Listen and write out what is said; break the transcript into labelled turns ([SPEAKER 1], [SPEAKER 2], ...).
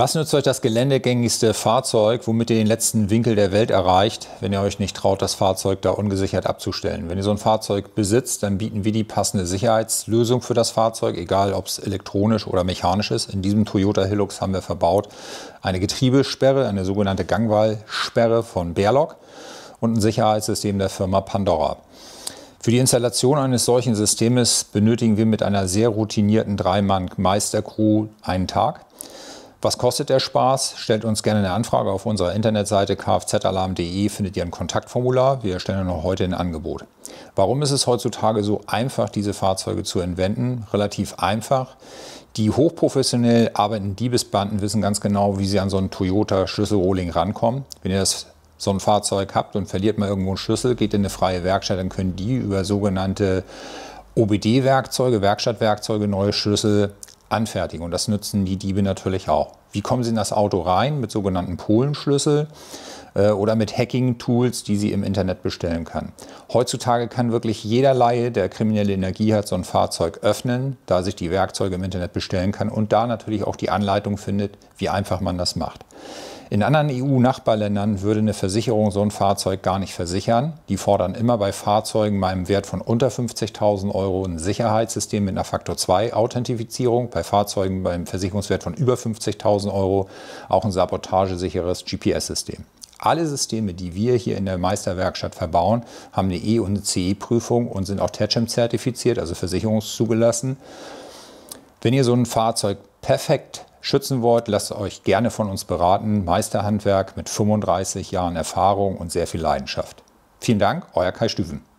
[SPEAKER 1] Was nützt euch das geländegängigste Fahrzeug, womit ihr den letzten Winkel der Welt erreicht, wenn ihr euch nicht traut, das Fahrzeug da ungesichert abzustellen? Wenn ihr so ein Fahrzeug besitzt, dann bieten wir die passende Sicherheitslösung für das Fahrzeug, egal ob es elektronisch oder mechanisch ist. In diesem Toyota Hilux haben wir verbaut eine Getriebesperre, eine sogenannte Gangwallsperre von Berlock und ein Sicherheitssystem der Firma Pandora. Für die Installation eines solchen Systems benötigen wir mit einer sehr routinierten 3-Mann-Meistercrew einen Tag. Was kostet der Spaß? Stellt uns gerne eine Anfrage auf unserer Internetseite kfzalarm.de, findet ihr ein Kontaktformular. Wir erstellen noch heute ein Angebot. Warum ist es heutzutage so einfach, diese Fahrzeuge zu entwenden? Relativ einfach. Die hochprofessionell arbeitenden Diebesbanden wissen ganz genau, wie sie an so einen Toyota Schlüsselrohling rankommen. Wenn ihr so ein Fahrzeug habt und verliert mal irgendwo einen Schlüssel, geht in eine freie Werkstatt, dann können die über sogenannte OBD-Werkzeuge, Werkstattwerkzeuge, neue Schlüssel anfertigen. Und das nutzen die Diebe natürlich auch. Wie kommen sie in das Auto rein? Mit sogenannten Polenschlüssel oder mit Hacking-Tools, die sie im Internet bestellen kann. Heutzutage kann wirklich jeder Laie, der kriminelle Energie hat, so ein Fahrzeug öffnen, da sich die Werkzeuge im Internet bestellen kann und da natürlich auch die Anleitung findet, wie einfach man das macht. In anderen EU-Nachbarländern würde eine Versicherung so ein Fahrzeug gar nicht versichern. Die fordern immer bei Fahrzeugen bei einem Wert von unter 50.000 € ein Sicherheitssystem mit einer Faktor-2-Authentifizierung. Bei Fahrzeugen beim Versicherungswert von über 50.000 € auch ein sabotagesicheres GPS-System. Alle Systeme, die wir hier in der Meisterwerkstatt verbauen, haben eine E- und eine CE-Prüfung und sind auch TECHEM zertifiziert, also versicherungszugelassen. Wenn ihr so ein Fahrzeug perfekt schützen wollt, lasst euch gerne von uns beraten. Meisterhandwerk mit 35 Jahren Erfahrung und sehr viel Leidenschaft. Vielen Dank, euer Kai Stüven.